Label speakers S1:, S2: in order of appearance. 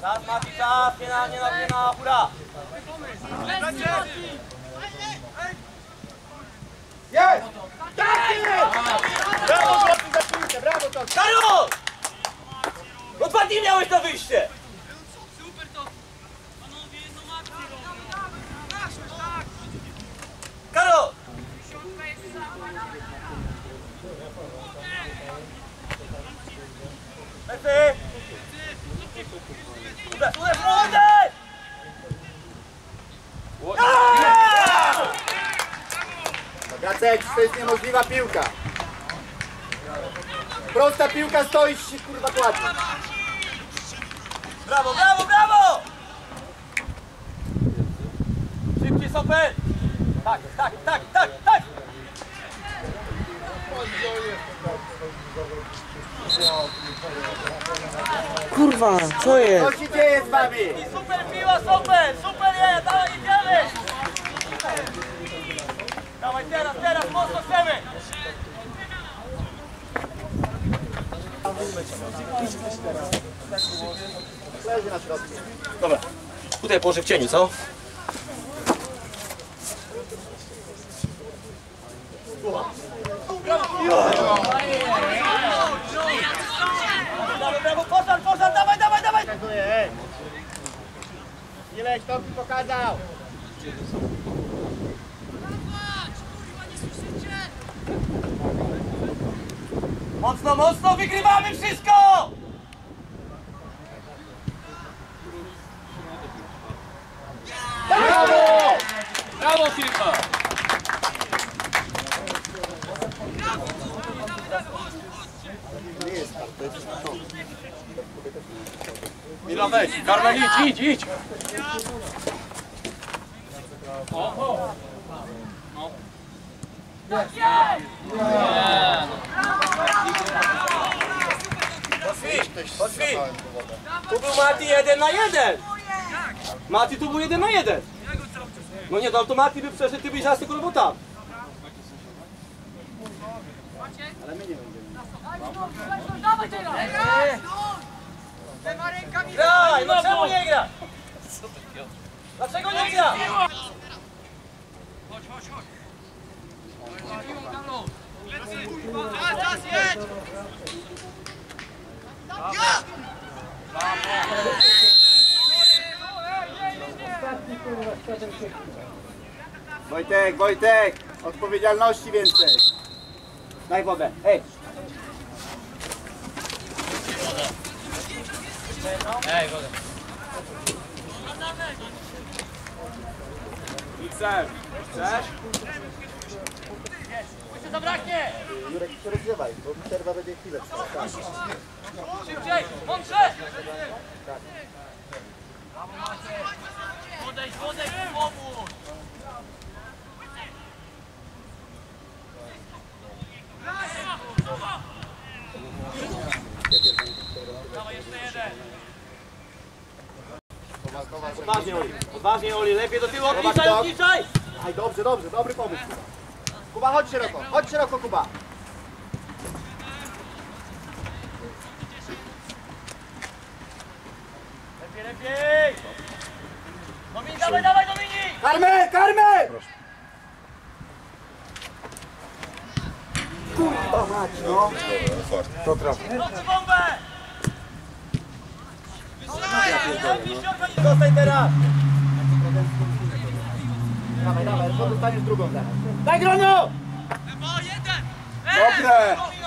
S1: Czas, Mati, czas, nie na hura!
S2: Jest! Tak jest! Brawo, Złoty, za piłkę, brawo, to!
S1: Karol! No 2 dni miałeś na wyjście!
S3: Super to! Panowie, jedną akcję
S1: Karol! Lecy! Uderz, młody!
S2: Jacek, to jest niemożliwa piłka. Prosta piłka, stoisz się, kurwa, kładnie.
S1: Brawo, brawo, brawo! Szybciej, Soper! Tak, tak, tak, tak, tak!
S4: Kurwa, co jest?
S2: Co się dzieje z wami?
S1: Super piła, Soper! Super jest! Dawaj, idziemy! Dawaj, teraz, mocno chcemy!
S2: Leży na środku.
S1: Dobra, tutaj położę w cieniu, co? Brawo, pożar, dawaj!
S2: Nie leć, to mi pokazał.
S1: Mocno, wygrywamy wszystko!
S2: Brawo!
S3: Brawo, Filip!
S1: Mila, weź, Karmel, idź! Poszli! Tu był Mati 1 na 1! Mati tu był 1 na 1! No nie, to automatycznie by przeszedł, ty byś raz tylko robota!
S2: Ale my nie będziemy.
S1: Graj, no czemu nie gra? Dlaczego nie gra?
S3: Chodź! Czas, jedź!
S2: Wojtek, odpowiedzialności więcej. Daj wodę, hej.
S3: wodę.
S1: Chcesz?
S3: Zabraknie!
S2: Jurek, się rozgrzewaj, bo przerwa będzie chwilę. Tak.
S3: Szybciej! Mądrze! Podejdź, pomóż! Dawaj, jeszcze jeden!
S1: Odważnie, Oli, lepiej do tyłu,
S2: Zobacz,
S1: odliczaj!
S2: Aj, dobrze, dobry pomysł. Kuba, chodź szeroko, Kuba.
S1: Lepiej! Dominik, dawaj, Dominik!
S2: Karmel! Kurwa mać, no. To trafi.
S1: Dobrze, bombę! Zostań teraz!
S2: Dawaj, bo dostaniesz drugą teraz.
S1: Daj, Groniu!
S3: Chyba jeden!
S2: Dobre!